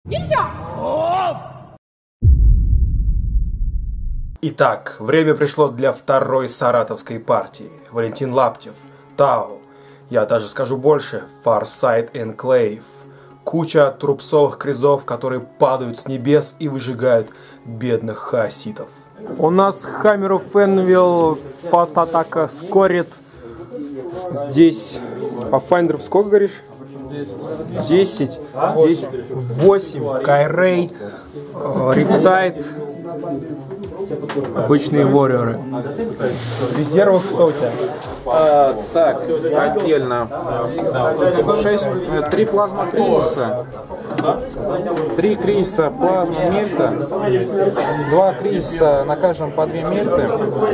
Итак, время пришло для второй саратовской партии. Валентин Лаптев, Тау. Я даже скажу больше, Farsight Enclave. Куча трупсовых кризов, которые падают с небес и выжигают бедных хаоситов. У нас Hammer of Anvil, Fast атака, Скорит. Здесь Pathfinder сколько говоришь? 10. Здесь 8. Skyray, Riptide. Обычные ворьеры. В резервах что у тебя? Так, отдельно 3 плазма кризиса, 3 кризиса плазма мельта, 2 кризиса на каждом по 2 мельты,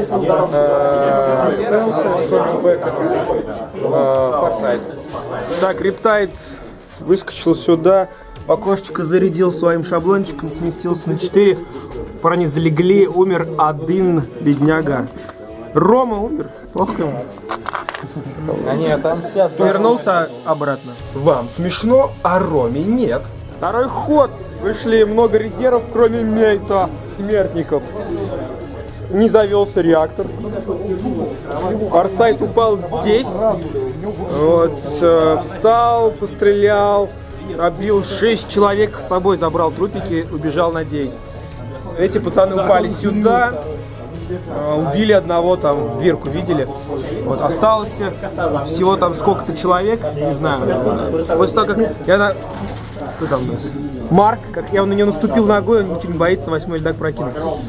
стелсы с комбэком, Farsight. Так, Рептайд выскочил сюда, окошечко зарядил своим шаблончиком, сместился на 4. Парни залегли, умер один бедняга. Рома умер, плохо ему. Они отомстят. Вернулся обратно. Вам смешно, а Роме нет. Второй ход. Вышли много резервов, кроме мельта смертников. Не завелся реактор. Farsight упал здесь. Вот, встал, пострелял, пробил 6 человек с собой, забрал трупики, убежал на 9. Эти пацаны упали сюда, убили одного, там в дверку видели. Вот, осталось всего там сколько-то человек, не знаю. После того, как я кто там у нас? Марк, как я на нее наступил ногой, он ничего не боится, 8-й льдак прокинул.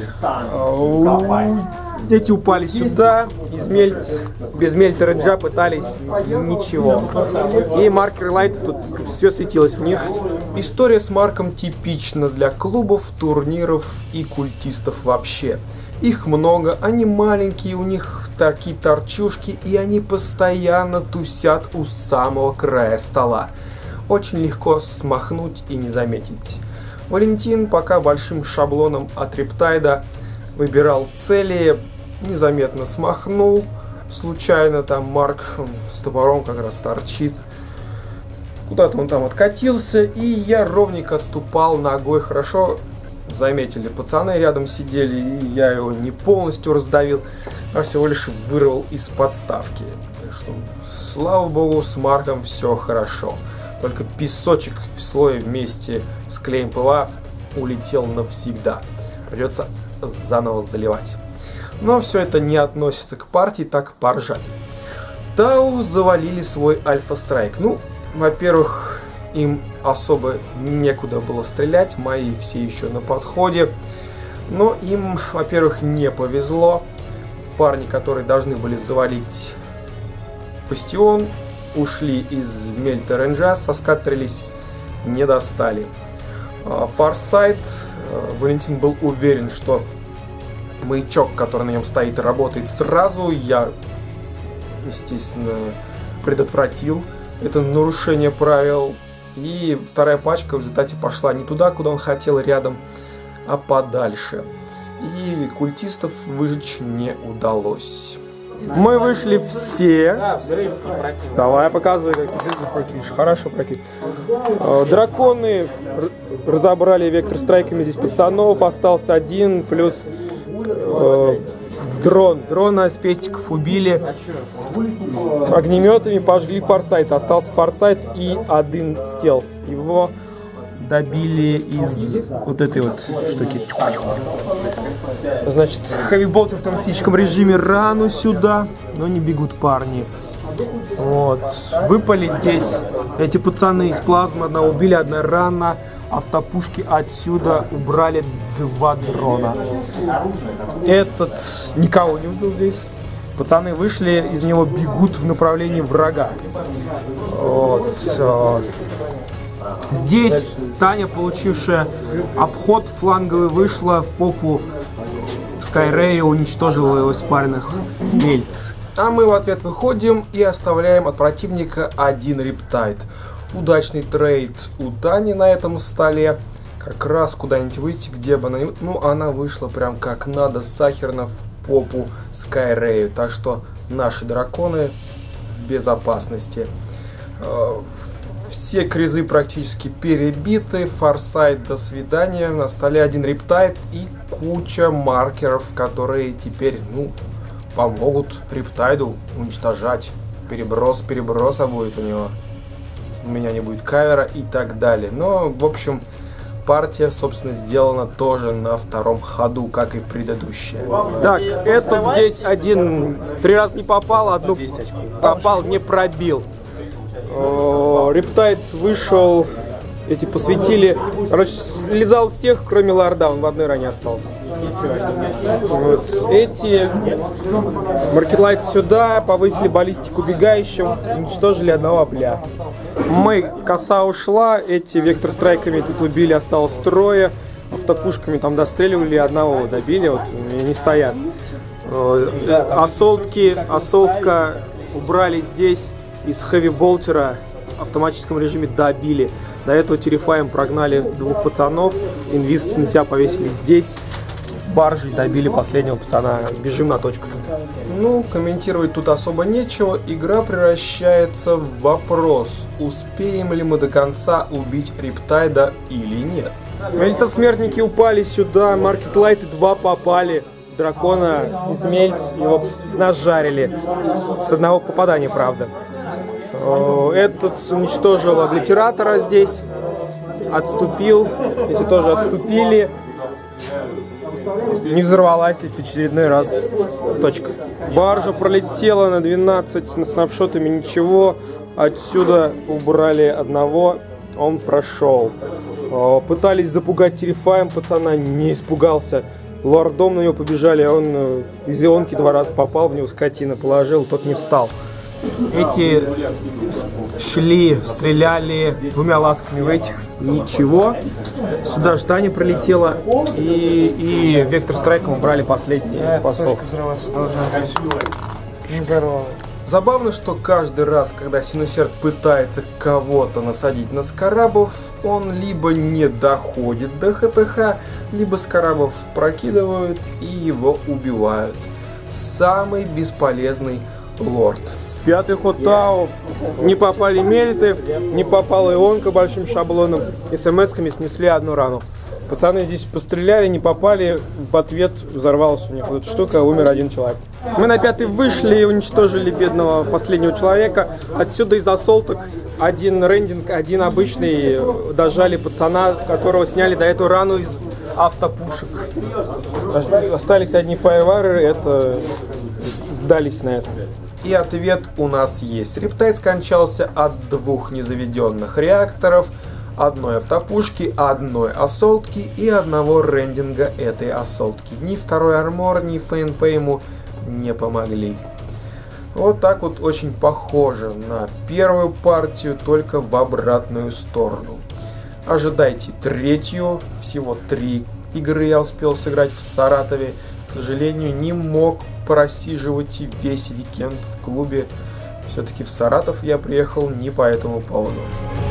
Эти упали сюда, без мельта реджа пытались ничего. И маркеры лайтов, тут все светилось в них. История с Марком типична для клубов, турниров и культистов вообще. Их много, они маленькие, у них такие торчушки, и они постоянно тусят у самого края стола. Очень легко смахнуть и не заметить. Валентин пока большим шаблоном от Рептайда выбирал цели, незаметно смахнул. Случайно там Марк с топором как раз торчит. Куда-то он там откатился, и я ровненько отступал ногой. Хорошо заметили, пацаны рядом сидели, и я его не полностью раздавил, а всего лишь вырвал из подставки. Так что, слава богу, с Марком все хорошо. Только песочек в слое вместе с клеем ПВА улетел навсегда. Придется заново заливать. Но все это не относится к партии, так поржали. Тау завалили свой альфа-страйк. Ну, во-первых, им особо некуда было стрелять, мои все еще на подходе. Но им, во-первых, не повезло. Парни, которые должны были завалить бастион, ушли из мельта ренджа, соскатрились, не достали. Farsight, Валентин был уверен, что маячок, который на нем стоит, работает сразу. Я, естественно, предотвратил это нарушение правил. И вторая пачка в результате пошла не туда, куда он хотел, рядом, а подальше. И культистов выжечь не удалось. Мы вышли все. Давай, показывай, как ты прокинешь. Хорошо прокинь. Драконы разобрали вектор страйками здесь пацанов. Остался один, плюс дрон. Дрона с пестиков убили. Огнеметами пожгли Farsight. Остался Farsight и один стелс. Его добили из вот этой вот штуки. Значит, хэви-болты в токсическом режиме рану сюда, но не бегут парни. Вот. Выпали здесь эти пацаны из плазмы. Одна убили, одна рана. Автопушки отсюда убрали 2 дрона. Этот никого не убил здесь. Пацаны вышли, из него бегут в направлении врага. Вот. Здесь Таня, получившая обход фланговый, вышла в попу Skyray, уничтожила его спаренных мельт. А мы в ответ выходим и оставляем от противника 1 Рептайд. Удачный трейд у Тани на этом столе. Как раз куда-нибудь выйти, где бы она... Ну, она вышла прям как надо, сахарно в попу Skyray. Так что наши драконы в безопасности. Все кризы практически перебиты, форсайт до свидания, на столе один рептайд и куча маркеров, которые теперь, ну, помогут рептайду уничтожать. Переброса будет у него, у меня не будет кавера и так далее. Но, в общем, партия, собственно, сделана тоже на втором ходу, как и предыдущая. Так, этот здесь один 3 раза не попал, одну попал, не пробил. Рептайд вышел, эти посветили, короче, слезал всех, кроме лорда, он в одной ране остался. Вот. Эти маркетлайт сюда, повысили баллистику убегающим, уничтожили одного опля. Коса ушла, эти вектор-страйками тут убили, осталось 3, автопушками там достреливали, одного добили, вот не стоят. Ассолтка убрали здесь. Из хэви-болтера в автоматическом режиме добили. До этого террифаем прогнали 2 пацанов. Инвиз на себя повесили здесь. Баржей добили последнего пацана. Бежим на точку. Ну, комментировать тут особо нечего. Игра превращается в вопрос, успеем ли мы до конца убить рептайда или нет. Мельтосмертники упали сюда. Маркетлайты 2 попали. Дракона измельть, его нажарили. С одного попадания, правда. Этот уничтожил облитератора здесь, отступил, эти тоже отступили, не взорвалась в очередной раз точка. Баржа пролетела на 12 с снапшотами, ничего, отсюда убрали одного, он прошел. Пытались запугать террифаем, пацана не испугался, лордом на него побежали, он из ионки 2 раза попал в него, скотина положил, тот не встал. Эти шли, стреляли 2 ласками в этих, ничего. Сюда Ждане пролетело и вектор страйком убрали последний посох. Забавно, что каждый раз, когда Синусерд пытается кого-то насадить на скарабов, он либо не доходит до ХТХ, либо скарабов прокидывают и его убивают. Самый бесполезный лорд. 5-й ход Тау, не попали мельты, не попала ионка большим шаблоном, смс-ками снесли 1 рану. Пацаны здесь постреляли, не попали, в ответ взорвалась у них вот эта штука, умер 1 человек. Мы на 5-й вышли и уничтожили бедного последнего человека. Отсюда из ассолток 1 рендинг, 1 обычный, дожали пацана, которого сняли до этого рану из автопушек. Остались одни фаервары, это сдались на это. И ответ у нас есть. Рептайд скончался от 2 незаведенных реакторов, 1 автопушки, 1 ассолтки и 1 рендинга этой ассолтки. Ни 2-й армор, ни ФНП ему не помогли. Вот так вот очень похоже на первую партию, только в обратную сторону. Ожидайте 3-ю, всего 3 игры я успел сыграть в Саратове. К сожалению, не мог просиживать и весь уикенд в клубе. Все-таки в Саратов я приехал не по этому поводу.